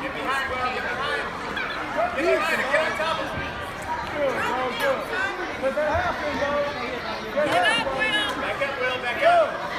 behind, Will. Get behind. Get behind it. Get on top of it. Good, good. Let that happen, though. Back up, Will. Back up.